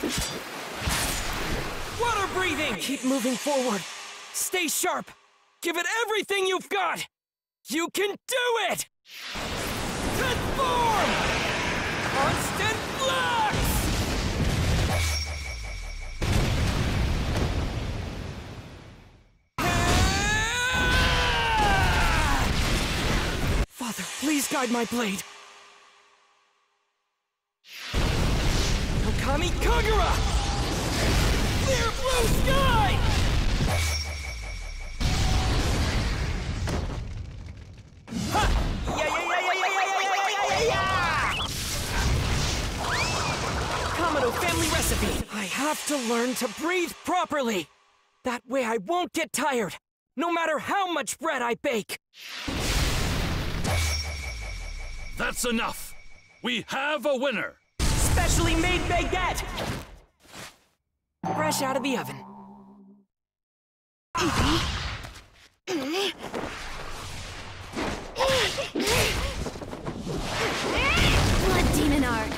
Water breathing! Keep moving forward. Stay sharp. Give it everything you've got. You can do it! Transform! Constant flux! Father, please guide my blade. Okami Kagura! Clear blue sky! Ha! Kamado family recipe! I have to learn to breathe properly! That way I won't get tired, no matter how much bread I bake! That's enough! We have a winner! Specially made baguette! Fresh out of the oven. Blood demon art.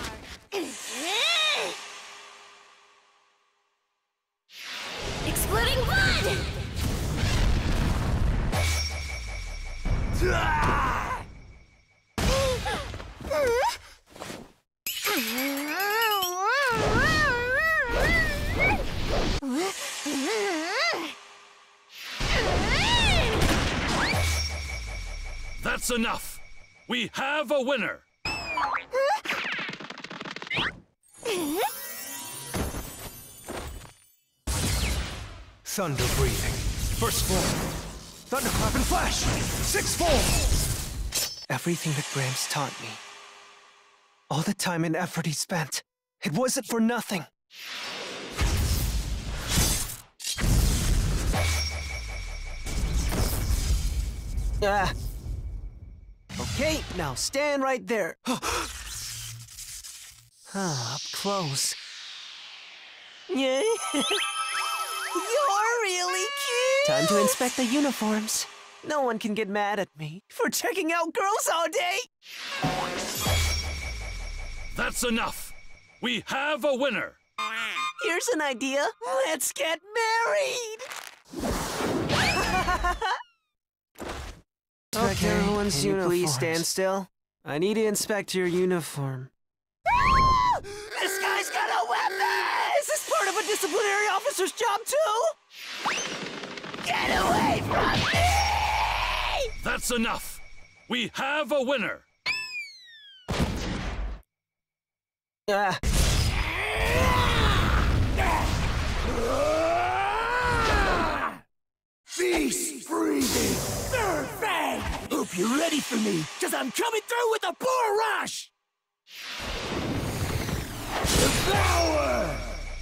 Exploding blood! That's enough! We have a winner! Thunder breathing. First form. Thunderclap and flash. 6 form. Everything that Gramps taught me. All the time and effort he spent. It wasn't for nothing. Okay, now stand right there. Up close. Yeah. You're really cute! Time to inspect the uniforms. No one can get mad at me for checking out girls all day! That's enough! We have a winner! Here's an idea. Let's get married! Okay, everyone's can you please stand still? I need to inspect your uniform. This guy's got a weapon! Is this part of a disciplinary officer's job, too? Get away from me! That's enough! We have a winner! Beast breathing! Third fang! Hope you're ready for me, cause I'm coming through with a bull rush! Devour!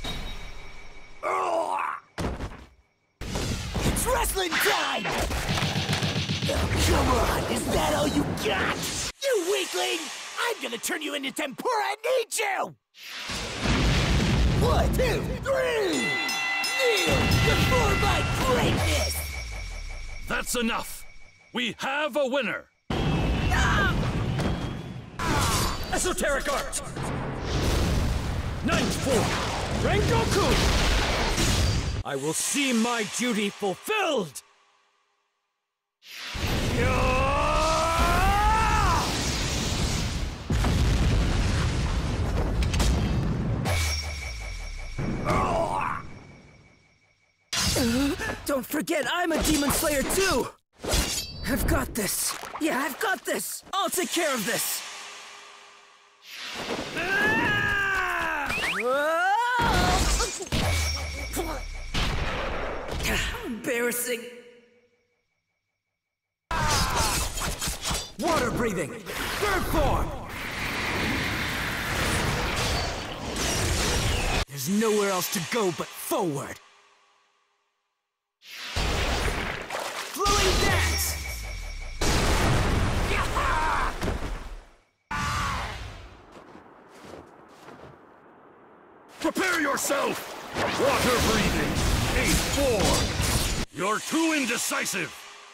It's wrestling time! Oh, come on, is that all you got? You weakling! I'm gonna turn you into tempura and eat you! 1, 2, 3! Kneel before my greatness! That's enough! We have a winner! Esoteric art! Ninth form! Rengoku! I will see my duty fulfilled! Don't forget, I'm a Demon Slayer too! I've got this! Yeah, I've got this! I'll take care of this! Embarrassing. Water breathing! Third form! There's nowhere else to go but forward! Flowing dance! Prepare yourself! Water breathing! 8-4! You're too indecisive!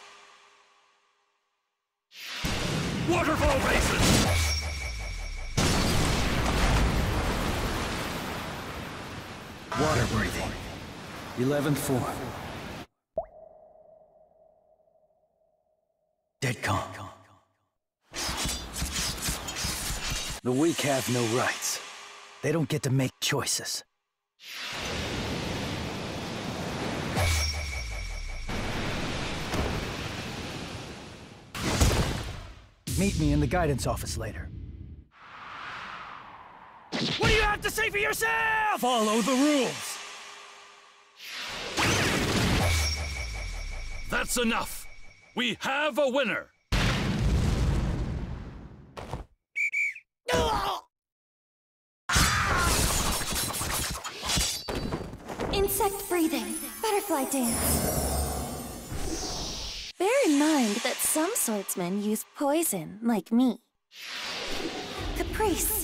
Waterfall basin! 5, Water breathing. 11th form. Dead calm. The weak have no rights. They don't get to make choices. Meet me in the guidance office later. What do you have to say for yourself? Follow the rules! That's enough! We have a winner! Insect breathing. Butterfly dance. Bear in mind that some swordsmen use poison, like me. Caprice.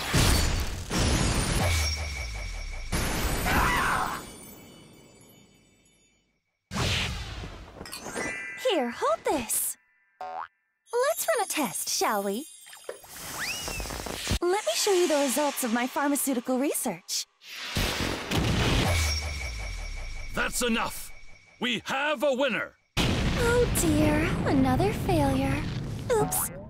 Here, hold this. Let's run a test, shall we? Let me show you the results of my pharmaceutical research. That's enough! We have a winner! Oh dear, another failure. Oops.